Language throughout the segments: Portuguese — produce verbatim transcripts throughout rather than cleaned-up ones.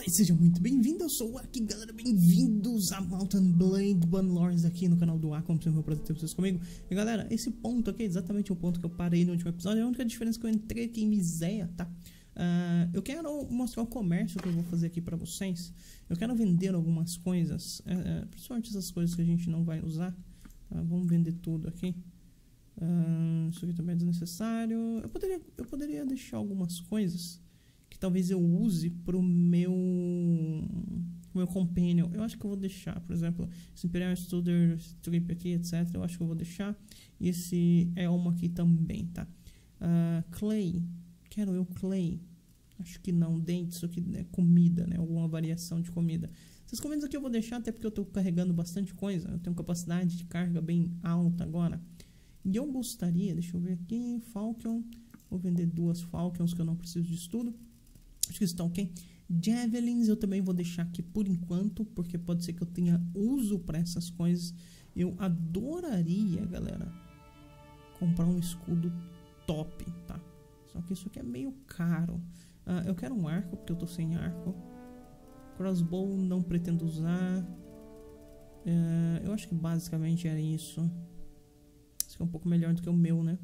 E seja muito bem-vindo, eu sou o Aki, galera, bem-vindos a Mountain Blade Bannerlords aqui no canal do Aki, como sempre, meu prazer ter vocês comigo. E galera, esse ponto aqui é exatamente o ponto que eu parei no último episódio, é a única diferença que eu entrei aqui em Miséia, tá? Uh, eu quero mostrar o comércio que eu vou fazer aqui pra vocês. Eu quero vender algumas coisas, uh, principalmente essas coisas que a gente não vai usar, tá? Vamos vender tudo aqui. Uh, isso aqui também é desnecessário. Eu poderia, eu poderia deixar algumas coisas que talvez eu use pro meu meu companion. Eu acho que eu vou deixar, por exemplo, esse Imperial Studer Strip aqui, etcétera. Eu acho que eu vou deixar. E esse Elmo aqui também, tá? Uh, clay. Quero eu Clay? Acho que não. Dentes, isso aqui é comida, né? Alguma variação de comida. Essas comidas aqui eu vou deixar até porque eu tô carregando bastante coisa. Eu tenho capacidade de carga bem alta agora. E eu gostaria, deixa eu ver aqui, Falcon. Vou vender duas Falcons que eu não preciso de estudo. Acho que isso tá ok. Javelins eu também vou deixar aqui por enquanto, porque pode ser que eu tenha uso para essas coisas. Eu adoraria, galera, comprar um escudo top, tá? Só que isso aqui é meio caro. Uh, eu quero um arco, porque eu tô sem arco. Crossbow não pretendo usar. Uh, eu acho que basicamente era isso. Isso aqui é um pouco melhor do que o meu, né?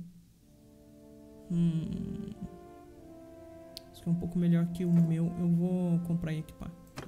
Hum... Isso aqui é um pouco melhor que o meu. Eu vou comprar e equipar.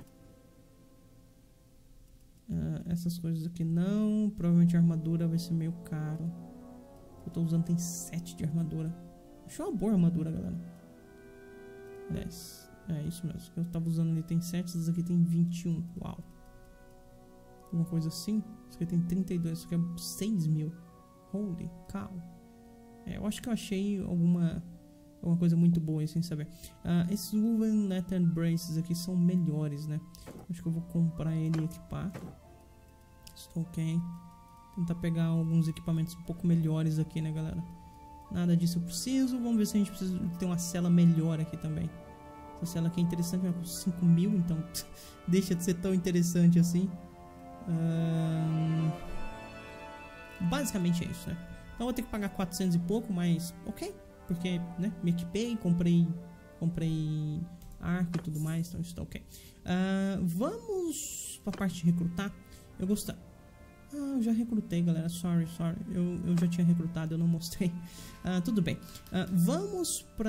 Uh, essas coisas aqui não. Provavelmente a armadura vai ser meio caro. Eu tô usando tem sete de armadura. Achei uma boa armadura, galera. Aliás, é isso mesmo. Eu tava usando ali tem sete, essas aqui tem vinte e um. Uau. Alguma coisa assim. Isso aqui tem trinta e dois, isso aqui é seis mil. Holy cow. É, eu acho que eu achei alguma, alguma coisa muito boa aí, sem saber. Uh, esses Woven Leather Braces aqui são melhores, né? Acho que eu vou comprar ele e equipar. Estou ok. Tentar pegar alguns equipamentos um pouco melhores aqui, né, galera? Nada disso eu preciso. Vamos ver se a gente precisa ter uma cela melhor aqui também. Essa cela aqui é interessante, mas com cinco mil, então deixa de ser tão interessante assim. Um... Basicamente é isso, né? Então eu vou ter que pagar quatrocentos e pouco, mas ok. Porque, né, me equipei, comprei, comprei arco e tudo mais, então isso tá ok. Uh, vamos pra parte de recrutar. Eu gostei. Ah, eu já recrutei, galera. Sorry, sorry. Eu, eu já tinha recrutado, eu não mostrei. Uh, tudo bem. Uh, vamos pra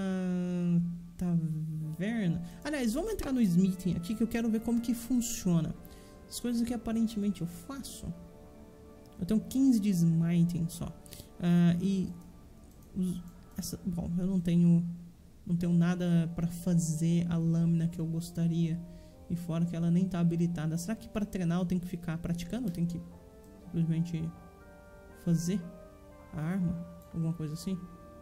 taverna. Aliás, vamos entrar no smithing aqui que eu quero ver como que funciona. As coisas que aparentemente eu faço. Eu tenho quinze de smithing só. Uh, e... Os, essa, bom, eu não tenho... Não tenho nada pra fazer a lâmina que eu gostaria. E fora que ela nem tá habilitada. Será que para treinar eu tenho que ficar praticando? Eu tenho que simplesmente fazer a arma? Alguma coisa assim?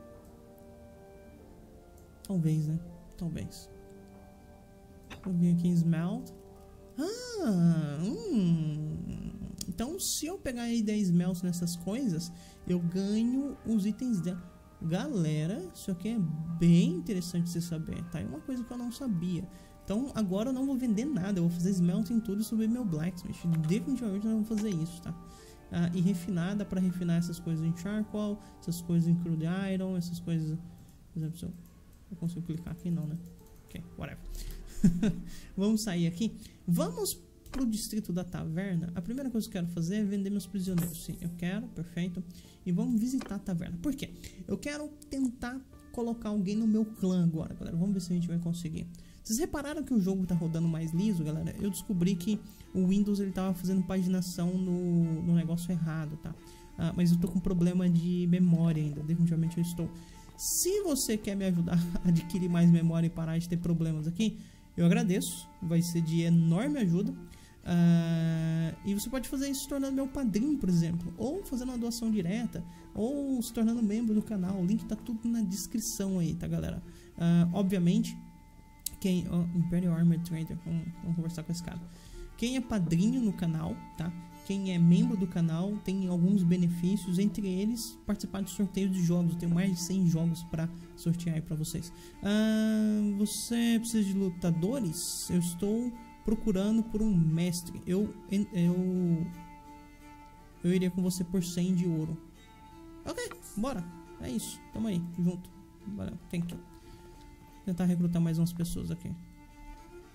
Talvez, né? Talvez. Eu vim aqui em Smelt. Ah! Hum. Então se eu pegar aí dez Smelt nessas coisas, eu ganho os itens dela. Galera, isso aqui é bem interessante você saber, tá? É uma coisa que eu não sabia. Então agora eu não vou vender nada, eu vou fazer smelt em tudo e subir meu blacksmith. Definitivamente eu não vou fazer isso, tá? Ah, e refinar, dá pra refinar essas coisas em charcoal, essas coisas em crude iron, essas coisas... Por exemplo, se eu, eu consigo clicar aqui, não, né? Ok, whatever. Vamos sair aqui. Vamos pro distrito da taverna. A primeira coisa que eu quero fazer é vender meus prisioneiros. Sim, eu quero, perfeito. E vamos visitar a taverna. Por quê? Eu quero tentar colocar alguém no meu clã agora, galera. Vamos ver se a gente vai conseguir. Vocês repararam que o jogo tá rodando mais liso, galera? Eu descobri que o Windows ele tava fazendo paginação no, no negócio errado, tá? Ah, mas eu tô com problema de memória ainda. Definitivamente eu estou. Se você quer me ajudar a adquirir mais memória e parar de ter problemas aqui, eu agradeço. Vai ser de enorme ajuda. Uh, e você pode fazer isso se tornando meu padrinho, por exemplo, ou fazendo uma doação direta, ou se tornando membro do canal. O link tá tudo na descrição aí, tá, galera? Uh, obviamente, quem... Oh, Imperial Armored Trader, vamos, vamos conversar com esse cara. Quem é padrinho no canal, tá? Quem é membro do canal tem alguns benefícios, entre eles participar de sorteios de jogos. Eu tenho mais de cem jogos para sortear aí para vocês. Uh, você precisa de lutadores? Eu estou procurando por um mestre. Eu, eu, eu iria com você por cem de ouro. Ok, bora. É isso. Tamo aí, junto. Bora. Tem que tentar recrutar mais umas pessoas aqui.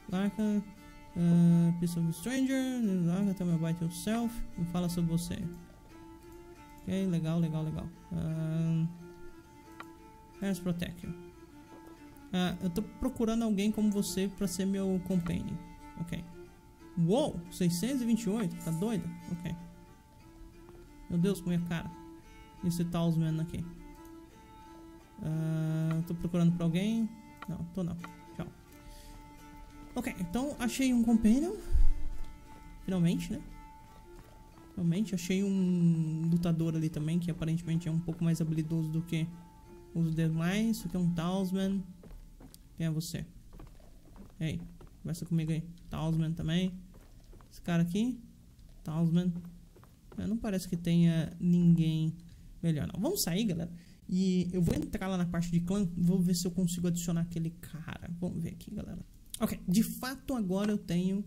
Larga, uh, Piece of Stranger, larga, tell me about yourself, me fala sobre você. Ok, legal, legal, legal. Uh, let's protect you. Uh, eu tô procurando alguém como você pra ser meu companion. Ok. Uou, seiscentos e vinte e oito, tá doido? Ok. Meu Deus, com minha cara. Esse talisman aqui. Uh, tô procurando pra alguém. Não, tô não. Tchau. Ok, então achei um companion. Finalmente, né? Finalmente, achei um lutador ali também, que aparentemente é um pouco mais habilidoso do que os demais. Isso aqui é um talisman. Quem é você? Ei, conversa comigo aí. Talisman também. Esse cara aqui. Talisman. É, não parece que tenha ninguém melhor, não. Vamos sair, galera. E eu vou entrar lá na parte de clã. Vou ver se eu consigo adicionar aquele cara. Vamos ver aqui, galera. Ok, de fato agora eu tenho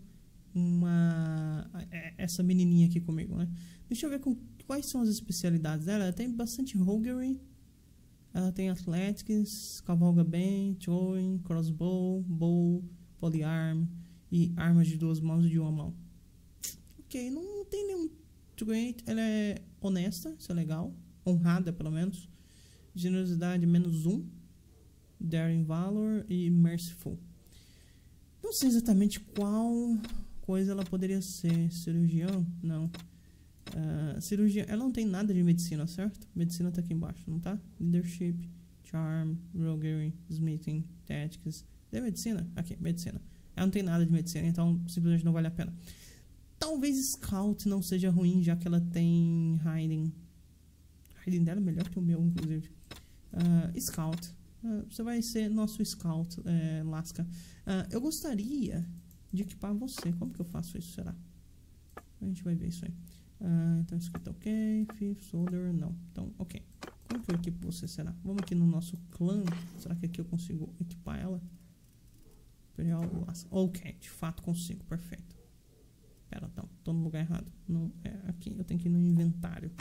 uma... essa menininha aqui comigo, né? Deixa eu ver com... quais são as especialidades dela. Ela tem bastante roguery. Ela tem athletics, cavalga bem, throwing, crossbow, bow, polyarm e armas de duas mãos e de uma mão. Ok, não tem nenhum trait. Ela é honesta, isso é legal. Honrada, pelo menos. Generosidade, menos um. Daring Valor e Merciful. Não sei exatamente qual coisa ela poderia ser. Cirurgião? Não. Uh, cirurgia, ela não tem nada de medicina, certo? Medicina tá aqui embaixo, não tá? Leadership, Charm, Roguery, Smithing, Tactics. É medicina? Aqui, medicina. Ela não tem nada de medicina, então simplesmente não vale a pena. Talvez Scout não seja ruim, já que ela tem Hiding. Hiding dela é melhor que o meu, inclusive. Uh, Scout. Uh, você vai ser nosso Scout, é, Lasca. Uh, eu gostaria de equipar você. Como que eu faço isso, será? A gente vai ver isso aí. Uh, então isso aqui tá ok. Fifth, Soldier, não. Então, ok. Como que eu equipo você, será? Vamos aqui no nosso clã. Será que aqui eu consigo equipar ela? Imperial Lasca. Ok, de fato consigo, perfeito. Pera, não, tô no lugar errado. Não é aqui, eu tenho que ir no inventário.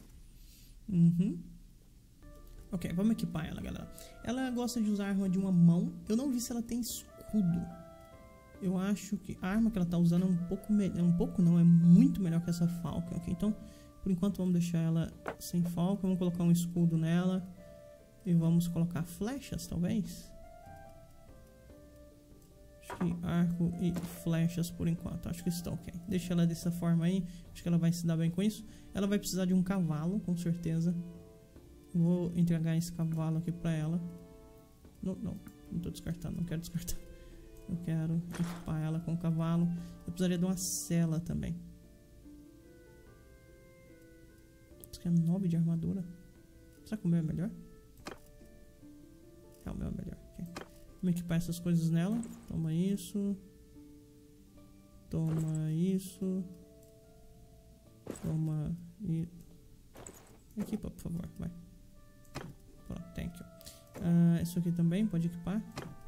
Uhum. Ok, vamos equipar ela, galera. Ela gosta de usar a arma de uma mão. Eu não vi se ela tem escudo. Eu acho que a arma que ela tá usando é um pouco melhor. Um pouco não, é muito melhor que essa Falcon, ok? Então, por enquanto vamos deixar ela sem Falcon. Vamos colocar um escudo nela. E vamos colocar flechas, talvez. Acho que arco e flechas por enquanto. Acho que está ok. Deixa ela dessa forma aí. Acho que ela vai se dar bem com isso. Ela vai precisar de um cavalo, com certeza. Vou entregar esse cavalo aqui pra ela. Não, não. Não tô descartando. Não quero descartar. Eu quero equipar ela com o cavalo. Eu precisaria de uma sela também. Isso aqui é nove de armadura. Será que o meu é melhor? É, o meu é melhor. Okay. Vamos equipar essas coisas nela. Toma isso. Toma isso. Toma e... Equipa, por favor. Vai. Pronto, thank you. Uh, isso aqui também pode equipar.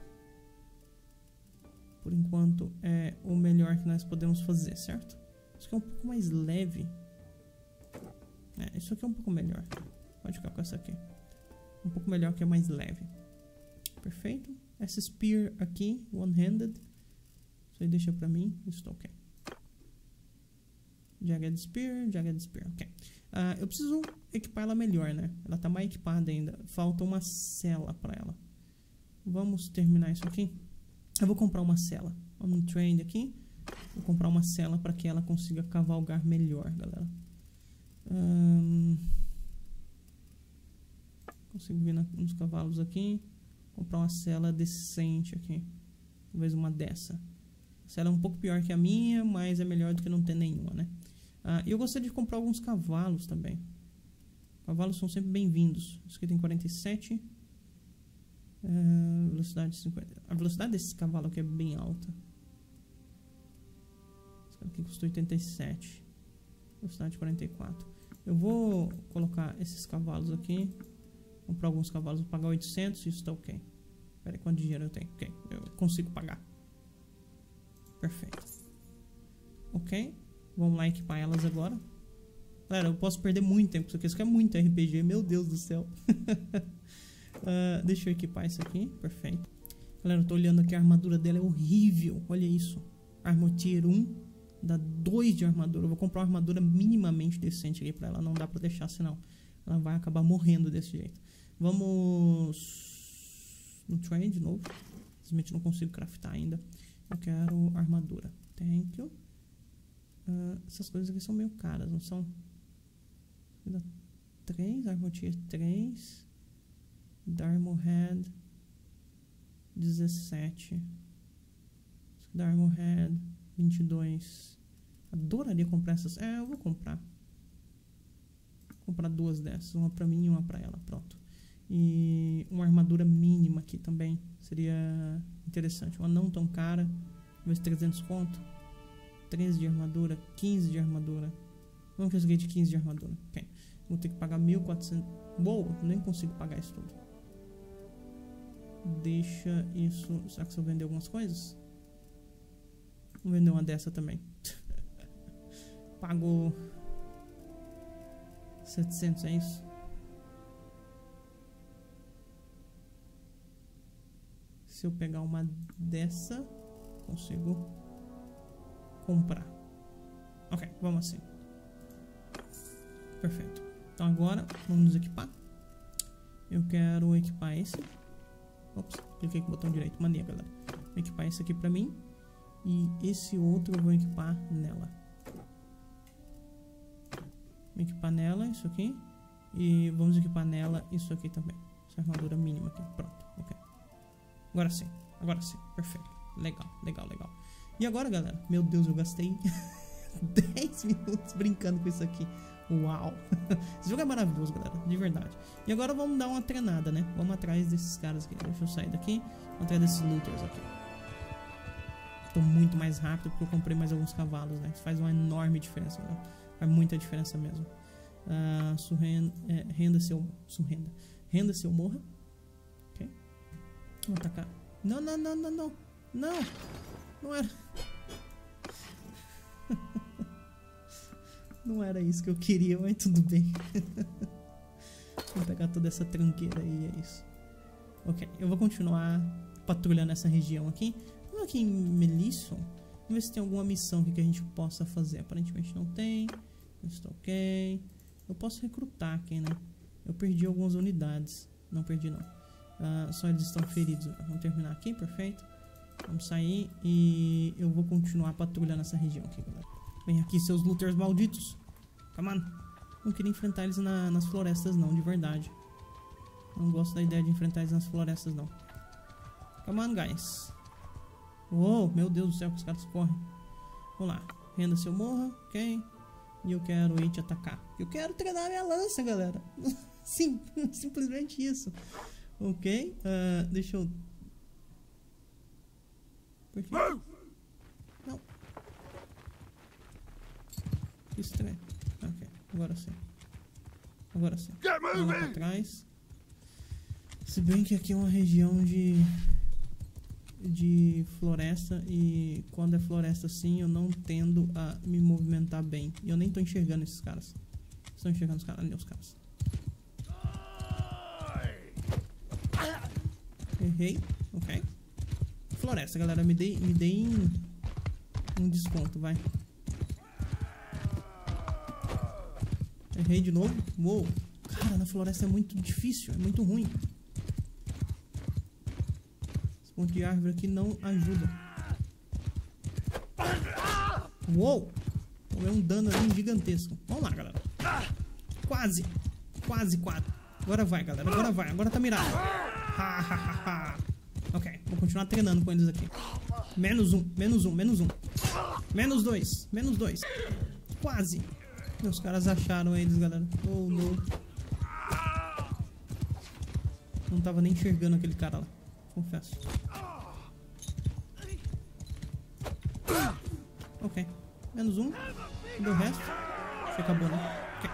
Por enquanto é o melhor que nós podemos fazer, certo? Isso aqui é um pouco mais leve. É, isso aqui é um pouco melhor. Pode ficar com essa aqui. Um pouco melhor, que é mais leve. Perfeito. Essa spear aqui, one-handed. Isso aí deixa pra mim. Isso tá ok. Jagged Spear, Jagged Spear, ok. Uh, eu preciso equipar ela melhor, né? Ela tá mais equipada ainda. Falta uma cela pra ela. Vamos terminar isso aqui. Eu vou comprar uma cela. Vamos no trade aqui. Vou comprar uma cela para que ela consiga cavalgar melhor, galera. Um... Consigo vir na, nos cavalos aqui. Comprar uma cela decente aqui. Talvez uma dessa. A cela é um pouco pior que a minha, mas é melhor do que não ter nenhuma, né? Uh, eu gostaria de comprar alguns cavalos também. Cavalos são sempre bem-vindos. Isso aqui tem quarenta e sete. Uh, velocidade cinquenta. A velocidade desse cavalo aqui é bem alta. Esse cara aqui custou oitenta e sete. Velocidade quarenta e quatro. Eu vou colocar esses cavalos aqui. Comprar alguns cavalos. Vou pagar oitocentos. Isso tá ok. Pera aí, quanto dinheiro eu tenho? Ok, eu consigo pagar. Perfeito. Ok. Vamos lá equipar elas agora. Galera, eu posso perder muito tempo com isso aqui. Isso aqui é muito R P G. Meu Deus do céu. Uh, deixa eu equipar isso aqui, perfeito. Galera, eu tô olhando aqui, a armadura dela é horrível. Olha isso. Armor Tier um. Dá dois de armadura. Eu vou comprar uma armadura minimamente decente aqui pra ela. Não dá pra deixar, senão ela vai acabar morrendo desse jeito. Vamos no trade de novo. Simplesmente não consigo craftar ainda. Eu quero armadura. Thank you. Uh, essas coisas aqui são meio caras, não são? três, Armor Tier três. Armor Head dezessete. Armor Head vinte e dois. Adoraria comprar essas. É, eu vou comprar. Vou comprar duas dessas. Uma pra mim e uma pra ela. Pronto. E uma armadura mínima aqui também. Seria interessante. Uma não tão cara. Talvez trezentos conto. treze de armadura. quinze de armadura. Vamos que eu joguei de quinze de armadura. Ok. Vou ter que pagar mil e quatrocentos. Boa, nem consigo pagar isso tudo. Deixa isso. Será que se eu vender algumas coisas? Vou vender uma dessa também. Pagou setecentos, é isso? Se eu pegar uma dessa, consigo comprar. Ok, vamos assim. Perfeito. Então agora, vamos nos equipar. Eu quero equipar esse. Ops, cliquei com o botão direito. Mania, galera. Vou equipar esse aqui pra mim. E esse outro eu vou equipar nela. Vou equipar nela isso aqui. E vamos equipar nela isso aqui também. Essa armadura mínima aqui. Pronto, ok. Agora sim, agora sim. Perfeito. Legal, legal, legal. E agora, galera, meu Deus, eu gastei dez minutos brincando com isso aqui. Uau. Esse jogo é maravilhoso, galera, de verdade. E agora vamos dar uma treinada, né? Vamos atrás desses caras aqui. Deixa eu sair daqui. Vamos atrás desses looters aqui. Tô muito mais rápido porque eu comprei mais alguns cavalos, né? Isso faz uma enorme diferença, né? Faz muita diferença mesmo. Uh, surrenda, é, renda seu... Surrenda. Renda seu morra. Ok. Vamos atacar. Não, não, não, não, não. Não. Não era... Não era isso que eu queria, mas tudo bem. Vou pegar toda essa tranqueira aí, é isso. Ok, eu vou continuar patrulhando essa região aqui. Vamos aqui em Melisson. Vamos ver se tem alguma missão aqui que a gente possa fazer. Aparentemente não tem. Está ok. Eu posso recrutar aqui, né? Eu perdi algumas unidades. Não perdi, não. Uh, só eles estão feridos. Vamos terminar aqui, perfeito. Vamos sair e eu vou continuar patrulhando essa região aqui, galera. Vem aqui, seus looters malditos. Come on. Não queria enfrentar eles na, nas florestas, não, de verdade. Não gosto da ideia de enfrentar eles nas florestas, não. Come on, guys. Uou, meu Deus do céu, que os caras correm. Vamos lá. Renda seu morra, ok. E eu quero ir te atacar. Eu quero treinar minha lança, galera. Sim, simplesmente isso. Ok. Uh, deixa eu... Por quê? Não. Que estranho. Ok, agora sim. Agora sim. Vamos pra trás. Se bem que aqui é uma região de... de floresta. E quando é floresta assim, eu não tendo a me movimentar bem. E eu nem tô enxergando esses caras. Estão enxergando os caras? Ali, os caras. Errei. Ok. Floresta, galera. Me dei, me dei um desconto, vai. Errei de novo. Uou. Cara, na floresta é muito difícil. É muito ruim. Esse ponto de árvore aqui não ajuda. Uou. Tomei um dano ali gigantesco. Vamos lá, galera. Quase. Quase, quase. Agora vai, galera. Agora vai. Agora tá mirado. Ha, ha, ha, ha. Ok. Vou continuar treinando com eles aqui. Menos um. Menos um. Menos um. Menos dois. Menos dois. Quase. Os caras acharam eles, galera. Oh, não. Não tava nem enxergando aquele cara lá. Confesso. Ok. Menos um. E o resto? Acho que acabou, né? Ok.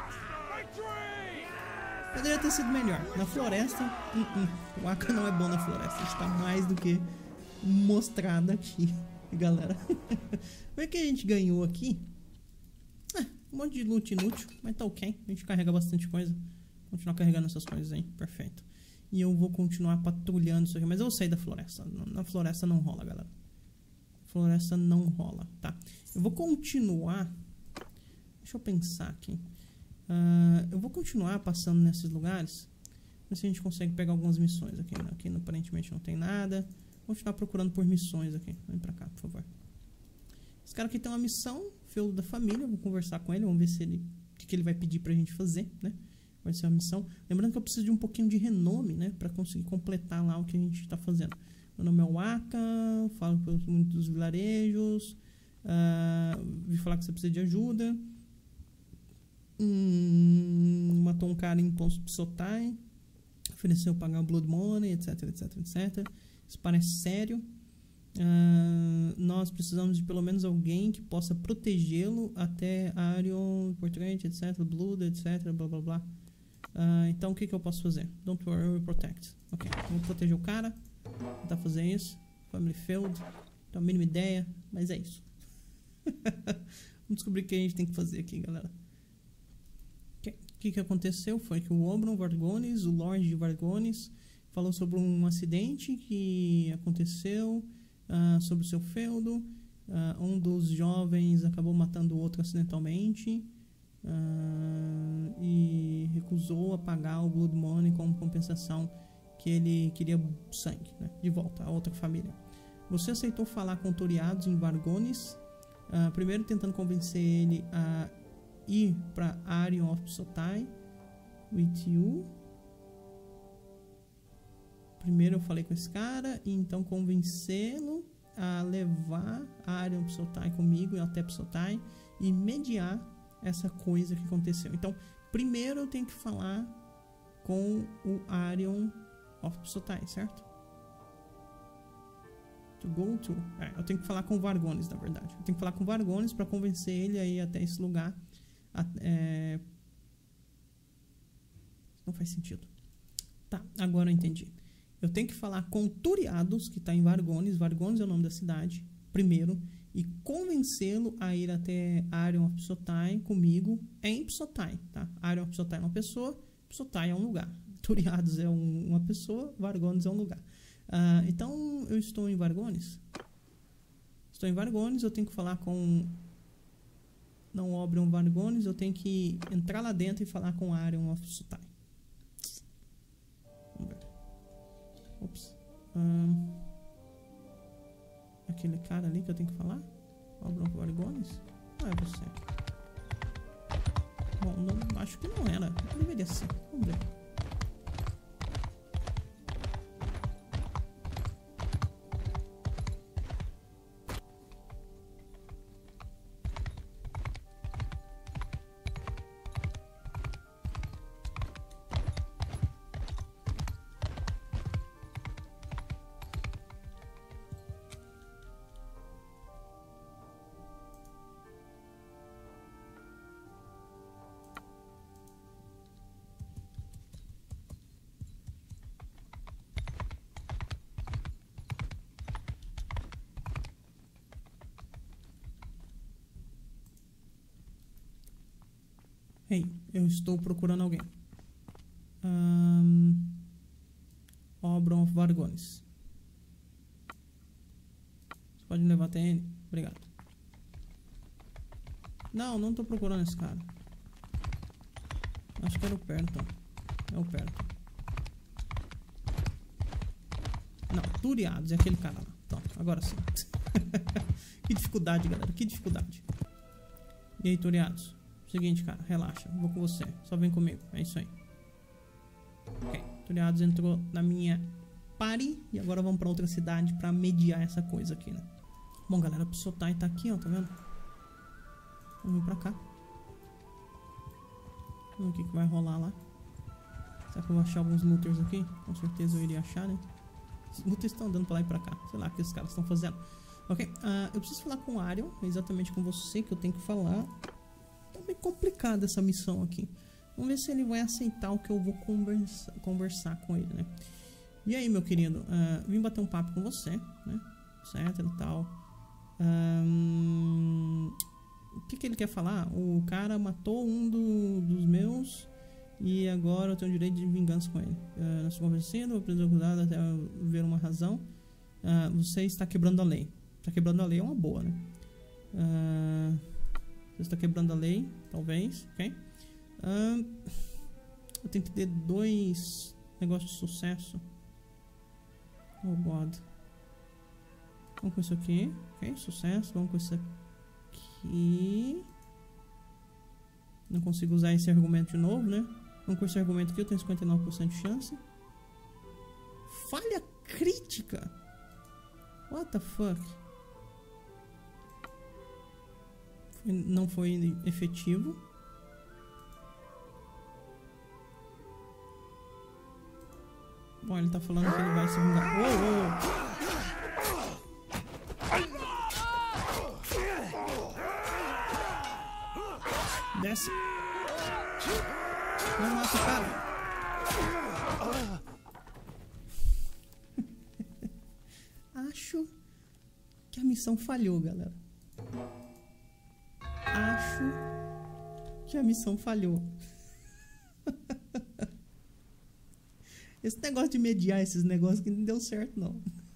Poderia ter sido melhor. Na floresta, uh -uh. o Aka não é bom na floresta. Está mais do que mostrado aqui, galera. Como é que a gente ganhou aqui? Um monte de loot inútil, mas tá ok. A gente carrega bastante coisa. Continuar carregando essas coisas aí, perfeito. e eu vou continuar patrulhando isso aqui. Mas eu vou sair da floresta. Na floresta não rola, galera. Floresta não rola, tá? Eu vou continuar... Deixa eu pensar aqui. Uh, eu vou continuar passando nesses lugares. Ver se a gente consegue pegar algumas missões aqui. Aqui aparentemente não tem nada. Vou continuar procurando por missões aqui. Vem pra cá, por favor. Esse cara aqui tem uma missão. Feudo da família. Eu vou conversar com ele. Vamos ver se ele... O que, que ele vai pedir pra gente fazer, né? Vai ser uma missão. Lembrando que eu preciso de um pouquinho de renome, né? Pra conseguir completar lá o que a gente tá fazendo. Meu nome é Waka. Falo por muitos vilarejos. Uh, vi falar que você precisa de ajuda. Hum, matou um cara em Psotai. Ofereceu pagar Blood Money, etc, etc, etc. Isso parece sério. Uh, nós precisamos de pelo menos alguém que possa protegê-lo até Arion, Portrait, etc, Blood, etc, blá blá blá. Uh, então o que, que eu posso fazer? Don't worry, we protect. Ok, vou proteger o cara. Vou tentar fazer isso. Family Feud. Não tenho a mínima ideia, mas é isso. Vamos descobrir o que a gente tem que fazer aqui, galera. O que, que aconteceu foi que o Oberon Vargones, o Lorde de Vargones, falou sobre um acidente que aconteceu uh, sobre o seu feudo. Uh, um dos jovens acabou matando o outro acidentalmente uh, e recusou a pagar o Blood Money como compensação, que ele queria sangue, né, de volta a outra família. Você aceitou falar com Toriados em Vargones, uh, primeiro tentando convencer ele a ir para Arion of Psotai with you. Primeiro eu falei com esse cara e então convencê-lo a levar a Arion of Psotai comigo e até Psotai e mediar essa coisa que aconteceu. Então, primeiro eu tenho que falar com o Arion of Psotai, certo? To go to. É, eu tenho que falar com o Vargones, na verdade. Eu tenho que falar com o Vargones para convencer ele a ir até esse lugar. É... Não faz sentido. Tá, agora eu entendi. Eu tenho que falar com Turiados, que está em Vargones. Vargones é o nome da cidade, primeiro. E convencê-lo a ir até Arion of Psotai comigo em Psotai, tá? Arion of Psotai é uma pessoa, Psotai é um lugar. Turiados é um, uma pessoa, Vargones é um lugar. Uh, então, eu estou em Vargones. Estou em Vargones, eu tenho que falar com... Não Oberon Vargones, eu tenho que entrar lá dentro e falar com Arion of Psotai. Vamos ver. Ops. Um, aquele cara ali que eu tenho que falar? Oberon Vargones? Não é você. Bom, não, acho que não era. Não deveria ser. Vamos ver. Hey, eu estou procurando alguém. Um, Oberon of Vargones. Você pode me levar até ele? Obrigado. Não, não estou procurando esse cara. Acho que era o Perton. É o Perton. Não, Turiados, é aquele cara lá. Pronto, agora sim. Que dificuldade, galera. Que dificuldade. E aí, Turiados? Seguinte, cara, relaxa, vou com você, só vem comigo, é isso aí. Ok, Turiados entrou na minha party e agora vamos pra outra cidade pra mediar essa coisa aqui, né? Bom, galera, o Psotai tá aqui, ó, tá vendo? Vamos vir pra cá. Vamos ver o que, que vai rolar lá. Será que eu vou achar alguns looters aqui? Com certeza eu iria achar, né? Os looters estão andando pra lá e pra cá, sei lá o que os caras estão fazendo. Ok, uh, eu preciso falar com o Arion, exatamente com você que eu tenho que falar. Tá bem complicada essa missão aqui. Vamos ver se ele vai aceitar o que eu vou conversa, conversar com ele, né? E aí, meu querido, uh, vim bater um papo com você, né? Etc e tal. Um, o que que ele quer falar? O cara matou um do, dos meus E agora eu tenho o direito de vingança com ele. Uh, nós conversando, vou preso acusado até ver uma razão. Uh, você está quebrando a lei. Está quebrando a lei é uma boa, né? Uh, você está quebrando a lei, talvez, ok? Uh, eu tenho que ter dois negócios de sucesso. Oh, God. Vamos com isso aqui, ok? Sucesso. Vamos com isso aqui. Não consigo usar esse argumento de novo, né? Vamos com esse argumento aqui, eu tenho cinquenta e nove por cento de chance. Falha crítica? What the fuck? Foi, não foi efetivo. Bom, ele tá falando que ele vai se vingar. Uou, uou. Desce. Não mata o cara. Acho que a missão falhou, galera. Acho que a missão falhou. Esse negócio de mediar esses negócios que não deu certo, não.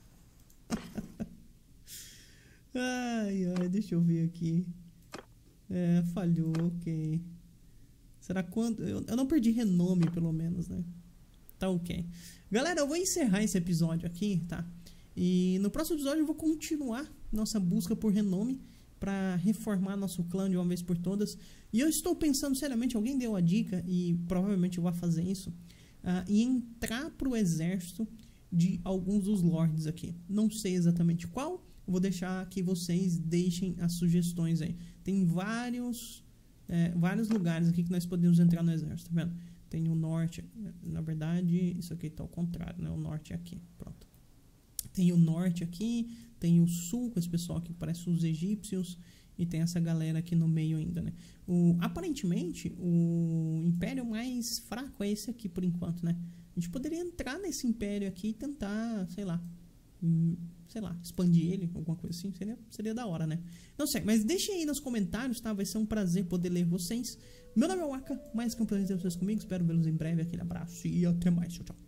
Ai, ai, deixa eu ver aqui. É, falhou, ok. Será quando? Eu, eu não perdi renome, pelo menos, né? Tá ok. Galera, eu vou encerrar esse episódio aqui, tá? E no próximo episódio eu vou continuar nossa busca por renome pra reformar nosso clã de uma vez por todas. E eu estou pensando seriamente, alguém deu a dica, e provavelmente eu vou fazer isso, uh, e entrar pro exército de alguns dos lords aqui. Não sei exatamente qual. Eu vou deixar que vocês deixem as sugestões aí. Tem vários, é, vários lugares aqui que nós podemos entrar no exército, tá vendo? Tem o norte, na verdade, isso aqui tá ao contrário, né? O norte é aqui, pronto. Tem o norte aqui, tem o sul, com esse pessoal aqui que parece os egípcios, e tem essa galera aqui no meio ainda, né? O, aparentemente, o império mais fraco é esse aqui, por enquanto, né? A gente poderia entrar nesse império aqui e tentar, sei lá... Hum, sei lá, expandir ele, alguma coisa assim, seria, seria da hora, né? Não sei, mas deixem aí nos comentários, tá? Vai ser um prazer poder ler vocês. Meu nome é Waka, mais que um prazer ter vocês comigo, espero vê-los em breve, aquele abraço e até mais, tchau, tchau.